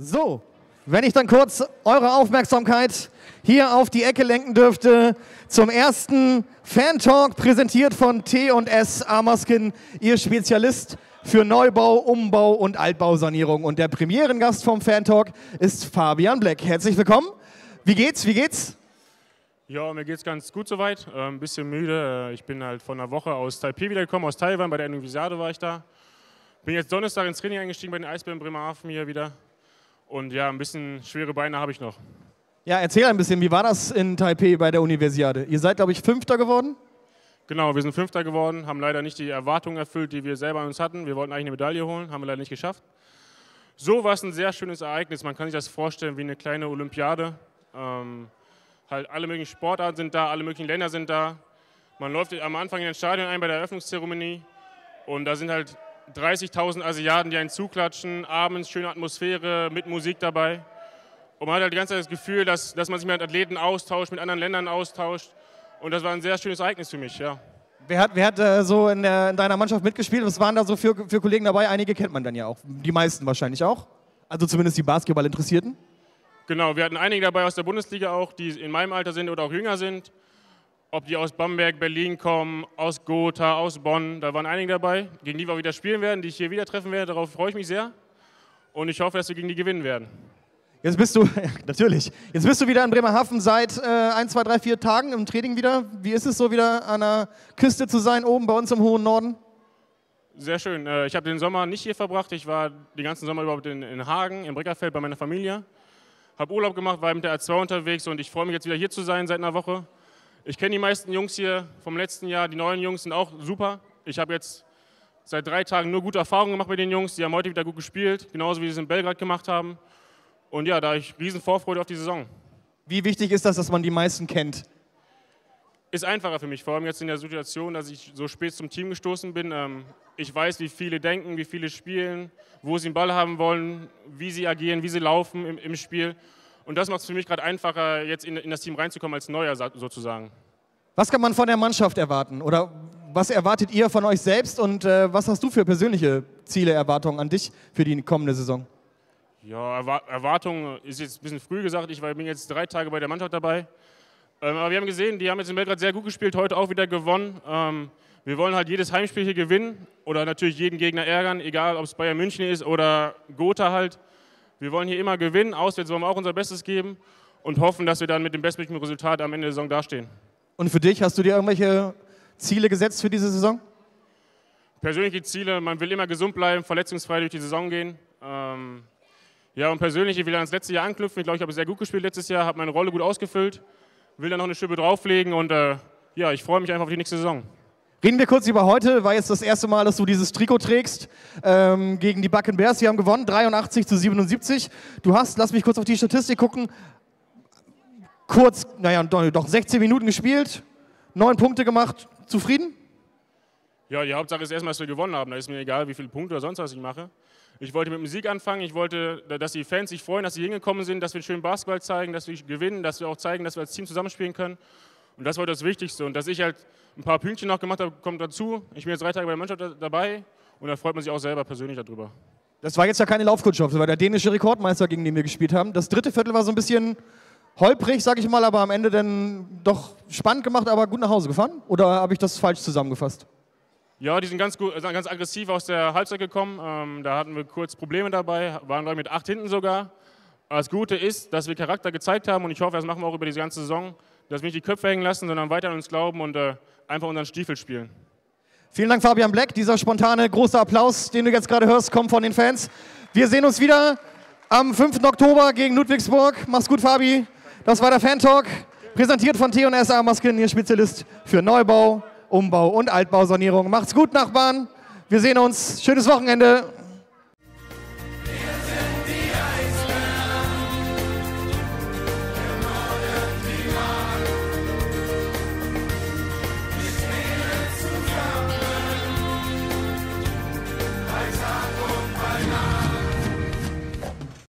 So, wenn ich dann kurz eure Aufmerksamkeit hier auf die Ecke lenken dürfte, zum ersten Fan-Talk, präsentiert von T&S Amerskin, ihr Spezialist für Neubau, Umbau und Altbausanierung. Und der Premierengast vom Fan-Talk ist Fabian Black. Herzlich willkommen. Wie geht's? Wie geht's? Ja, mir geht's ganz gut soweit. Ein bisschen müde. Ich bin halt vor einer Woche aus Taipei wiedergekommen, aus Taiwan. Bei der Universiade war ich da. Bin jetzt Donnerstag ins Training eingestiegen bei den Eisbären Bremerhaven hier wieder. Und ja, ein bisschen schwere Beine habe ich noch. Ja, erzähl ein bisschen, wie war das in Taipei bei der Universiade? Ihr seid, glaube ich, Fünfter geworden? Genau, wir sind Fünfter geworden, haben leider nicht die Erwartungen erfüllt, die wir selber an uns hatten. Wir wollten eigentlich eine Medaille holen, haben wir leider nicht geschafft. So war es ein sehr schönes Ereignis. Man kann sich das vorstellen wie eine kleine Olympiade. Halt alle möglichen Sportarten sind da, alle möglichen Länder sind da. Man läuft am Anfang in den Stadion ein bei der Eröffnungszeremonie und da sind halt 30.000 Asiaten, die einen zuklatschen, abends schöne Atmosphäre mit Musik dabei. Und man hat halt die ganze Zeit das Gefühl, dass man sich mit Athleten austauscht, mit anderen Ländern austauscht. Und das war ein sehr schönes Ereignis für mich, ja. Wer hat so in deiner Mannschaft mitgespielt? Was waren da so für Kollegen dabei? Einige kennt man dann ja auch, die meisten wahrscheinlich auch. Also zumindest die Basketball-Interessierten. Genau, wir hatten einige dabei aus der Bundesliga auch, die in meinem Alter sind oder auch jünger sind. Ob die aus Bamberg, Berlin kommen, aus Gotha, aus Bonn, da waren einige dabei, gegen die wir wieder spielen werden, die ich hier wieder treffen werde. Darauf freue ich mich sehr. Und ich hoffe, dass wir gegen die gewinnen werden. Jetzt bist du, natürlich, jetzt bist du wieder in Bremerhaven seit 1, 2, 3, 4 Tagen im Training wieder. Wie ist es so, wieder an der Küste zu sein, oben bei uns im hohen Norden? Sehr schön. Ich habe den Sommer nicht hier verbracht. Ich war den ganzen Sommer überhaupt in Hagen, im Breckerfeld bei meiner Familie. Habe Urlaub gemacht, war mit der A2 unterwegs und ich freue mich jetzt wieder hier zu sein seit einer Woche. Ich kenne die meisten Jungs hier vom letzten Jahr, die neuen Jungs sind auch super. Ich habe jetzt seit 3 Tagen nur gute Erfahrungen gemacht mit den Jungs, die haben heute wieder gut gespielt, genauso wie sie es in Belgrad gemacht haben. Und ja, da habe ich riesen Vorfreude auf die Saison. Wie wichtig ist das, dass man die meisten kennt? Ist einfacher für mich, vor allem jetzt in der Situation, dass ich so spät zum Team gestoßen bin. Ich weiß, wie viele denken, wie viele spielen, wo sie den Ball haben wollen, wie sie agieren, wie sie laufen im Spiel. Und das macht es für mich gerade einfacher, jetzt in das Team reinzukommen als Neuer sozusagen. Was kann man von der Mannschaft erwarten? Oder was erwartet ihr von euch selbst? Und was hast du für persönliche Ziele, Erwartungen an dich für die kommende Saison? Ja, Erwartungen ist jetzt ein bisschen früh gesagt. Ich bin jetzt 3 Tage bei der Mannschaft dabei. Aber wir haben gesehen, die haben jetzt in Belgrad sehr gut gespielt, heute auch wieder gewonnen. Wir wollen halt jedes Heimspiel hier gewinnen oder natürlich jeden Gegner ärgern, egal ob es Bayern München ist oder Gotha halt. Wir wollen hier immer gewinnen, auswärts wollen wir auch unser Bestes geben und hoffen, dass wir dann mit dem bestmöglichen Resultat am Ende der Saison dastehen. Und für dich, hast du dir irgendwelche Ziele gesetzt für diese Saison? Persönliche Ziele, man will immer gesund bleiben, verletzungsfrei durch die Saison gehen. Ja, und persönlich, ich will ans letzte Jahr anknüpfen. Ich glaube, ich habe sehr gut gespielt letztes Jahr, habe meine Rolle gut ausgefüllt, will dann noch eine Schippe drauflegen und ja, ich freue mich einfach auf die nächste Saison. Reden wir kurz über heute. War jetzt das erste Mal, dass du dieses Trikot trägst gegen die Bucking Bears. Wir haben gewonnen, 83:77. Du hast, lass mich kurz auf die Statistik gucken, kurz, naja, doch 16 Minuten gespielt, 9 Punkte gemacht. Zufrieden? Ja, die Hauptsache ist erstmal, dass wir gewonnen haben. Da ist mir egal, wie viele Punkte oder sonst was ich mache. Ich wollte mit dem Sieg anfangen. Ich wollte, dass die Fans sich freuen, dass sie hingekommen sind, dass wir schön Basketball zeigen, dass wir gewinnen, dass wir auch zeigen, dass wir als Team zusammenspielen können. Und das war das Wichtigste. Und dass ich halt ein paar Pünktchen noch gemacht habe, kommt dazu. Ich bin jetzt 3 Tage bei der Mannschaft dabei und da freut man sich auch selber persönlich darüber. Das war jetzt ja keine Laufkundschaft, das war der dänische Rekordmeister, gegen den wir gespielt haben. Das dritte Viertel war so ein bisschen holprig, sag ich mal, aber am Ende dann doch spannend gemacht, aber gut nach Hause gefahren? Oder habe ich das falsch zusammengefasst? Ja, die sind ganz aggressiv aus der Halbzeit gekommen. Da hatten wir kurz Probleme dabei, waren mit 8 hinten sogar. Aber das Gute ist, dass wir Charakter gezeigt haben und ich hoffe, das machen wir auch über diese ganze Saison, dass wir nicht die Köpfe hängen lassen, sondern weiter an uns glauben und einfach unseren Stiefel spielen. Vielen Dank, Fabian Black. Dieser spontane große Applaus, den du jetzt gerade hörst, kommt von den Fans. Wir sehen uns wieder am 5. Oktober gegen Ludwigsburg. Mach's gut, Fabi. Das war der Fan-Talk, präsentiert von T&S Amerskin, Ihr Spezialist für Neubau, Umbau und Altbausanierung. Macht's gut, Nachbarn. Wir sehen uns. Schönes Wochenende.